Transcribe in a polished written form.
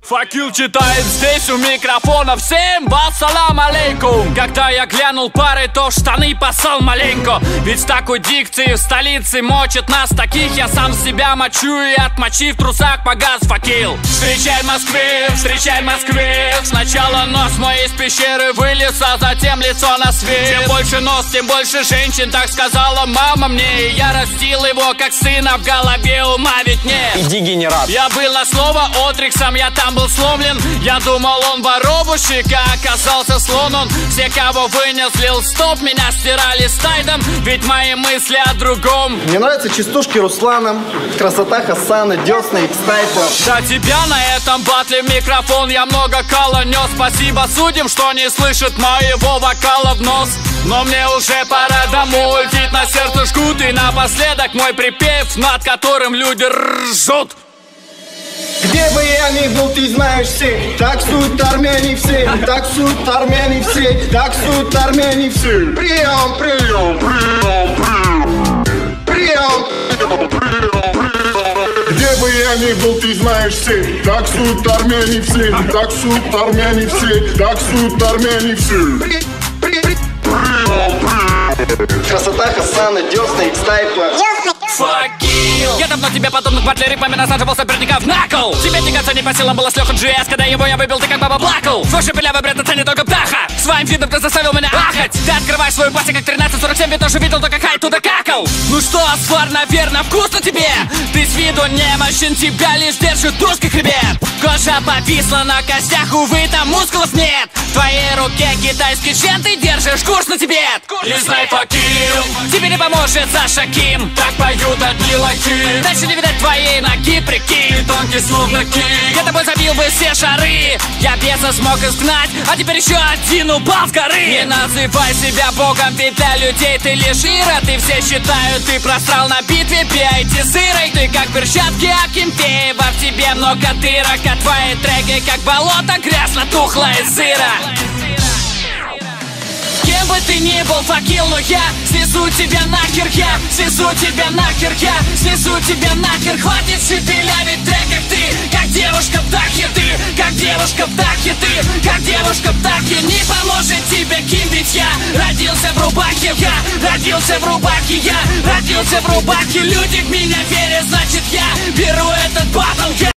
Факил читает здесь у микрофона. Всем вассалам алейкум. Когда я глянул пары, то в штаны поссал маленько. Ведь с такой дикцией в столице мочат нас таких. Я сам себя мочу и отмочив в трусах погас факил. Встречай Москве. Сначала нос мой из пещеры вылез, а затем лицо на свет. Чем больше нос, тем больше женщин, так сказала мама мне. И я растил его как сына, в голове ума ведь нет. Иди, генерат. Я был на слово отриксом, я там был сломлен. Я думал, он воробушек, а оказался слон он. Все, кого вынес, лил стоп, меня стирали с тайдом. Ведь мои мысли о другом. Мне нравятся частушки Руслана, красота Хасана, десна X-Type. За тебя на этом батле микрофон я много кала нес. Спасибо судим, что не слышит моего вокала в нос. Но мне уже пора домой, ведь на сердце жгут. И напоследок мой припев, над которым люди ржут. Где бы я ни был, ты знаешь все. Таксуют армяне все, таксуют армяне все, таксуют армяне все. Прием, прием, прием, прием, прием. Где бы я ни был, ты знаешь все. Таксуют армяне все, таксуют армяне все, таксуют армяне все. Красота Хасана, десна X-Type. Факил! Я давно тебе подобных батле рифмами насаживался перников на кол. Тебе тягаться не по силам было с Лехой GS. Когда его я выбил, ты как баба плакал. Свой шепелявый бред оценит только птаха. Своим видом ты заставил меня ахать. Ты открываешь свою пасть как 1347, ведь тоже видел только хай туда какал. Ну что, Асфар, наверное, вкусно тебе. Ты с виду немощен, тебя лишь держит узкий хребет. Кожа повисла на костях, увы, там мускулов нет. В твоей руке китайский член, ты держишь курс на Тибет. И знай, факил, тебе не поможет Саша Ким. Так поют одни лохи. Дальше не видать твоей ноги, прикинь. Ты тонкий, словно кик. Я тобой забил бы все шары. Я беса смог изгнать, а теперь еще один упал в горы. Не называй себя богом, ведь для людей ты лишь ирод. И все считают, ты просрал на битве. Пейте сырой, ты как перчатки Акинфеева. В тебе много дырок, а твои треки как болото, грязно-тухлое из сыра. Кем бы ты ни был, факил, но я свезу тебя нахер, я свезу тебя нахер, я свезу тебя нахер. Хватит шепелявить треках ты, как девушка в дахе ты, как девушка в дахе ты, как девушка в дахе. Не поможет тебе Ким, ведь я родился в рубахе, я родился в рубахе, я родился в рубахе. Люди в меня верят, значит я беру этот батл.